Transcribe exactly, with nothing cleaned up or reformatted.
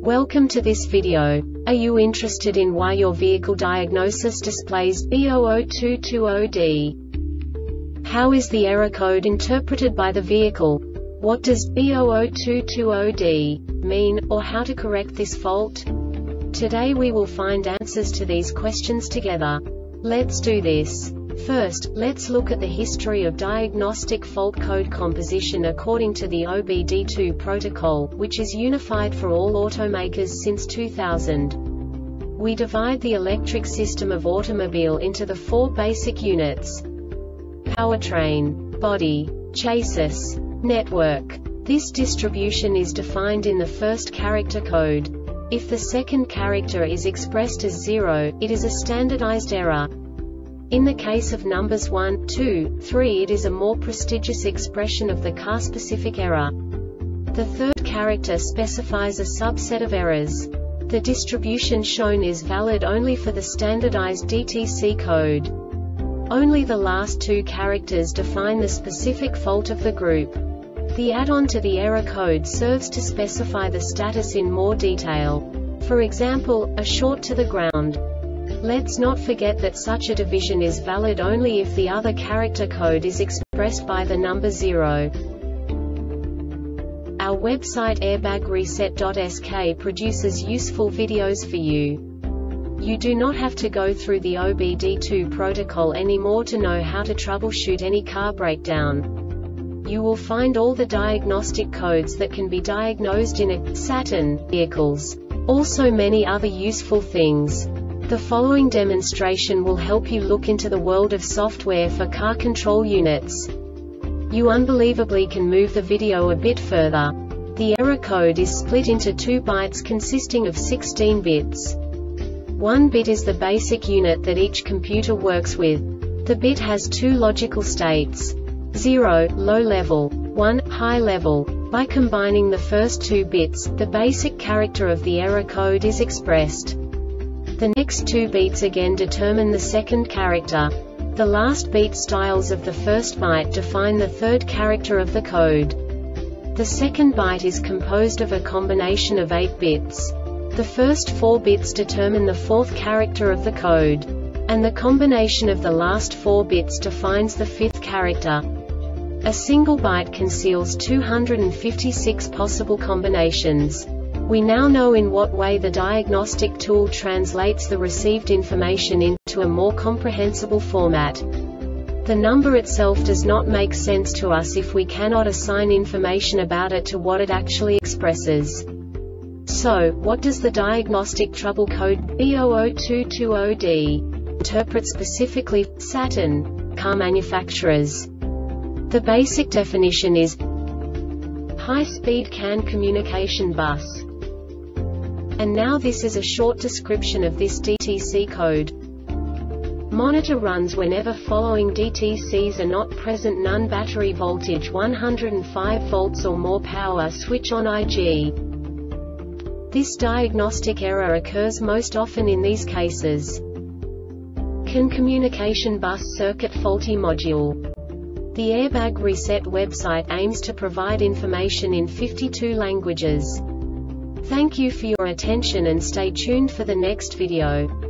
Welcome to this video. Are you interested in why your vehicle diagnosis displays B zero zero two two zero D? How is the error code interpreted by the vehicle? What does B zero zero two two zero D mean, or how to correct this fault? Today we will find answers to these questions together. Let's do this. First, let's look at the history of diagnostic fault code composition according to the O B D two protocol, which is unified for all automakers since two thousand. We divide the electric system of automobile into the four basic units: powertrain, body, chassis, network. This distribution is defined in the first character code. If the second character is expressed as zero, it is a standardized error. In the case of numbers one, two, three, it is a more prestigious expression of the car-specific error. The third character specifies a subset of errors. The distribution shown is valid only for the standardized D T C code. Only the last two characters define the specific fault of the group. The add-on to the error code serves to specify the status in more detail. For example, a short to the ground. Let's not forget that such a division is valid only if the other character code is expressed by the number zero. Our website airbag reset dot S K produces useful videos for you. You do not have to go through the O B D two protocol anymore to know how to troubleshoot any car breakdown. You will find all the diagnostic codes that can be diagnosed in a Saturn vehicles. Also many other useful things. The following demonstration will help you look into the world of software for car control units. You unbelievably can move the video a bit further. The error code is split into two bytes consisting of sixteen bits. One bit is the basic unit that each computer works with. The bit has two logical states: zero, low level, one, high level. By combining the first two bits, the basic character of the error code is expressed. The next two beats again determine the second character. The last beat styles of the first byte define the third character of the code. The second byte is composed of a combination of eight bits. The first four bits determine the fourth character of the code. And the combination of the last four bits defines the fifth character. A single byte conceals two hundred fifty-six possible combinations. We now know in what way the diagnostic tool translates the received information into a more comprehensible format. The number itself does not make sense to us if we cannot assign information about it to what it actually expresses. So, what does the diagnostic trouble code B zero zero two two zero D interpret specifically for Saturn car manufacturers? The basic definition is high-speed C A N communication bus. And now this is a short description of this D T C code. Monitor runs whenever following D T Cs are not present: none, battery voltage one hundred five volts or more, power switch on I G. This diagnostic error occurs most often in these cases: C A N communication bus circuit faulty module. The Airbag Reset website aims to provide information in fifty-two languages. Thank you for your attention and stay tuned for the next video.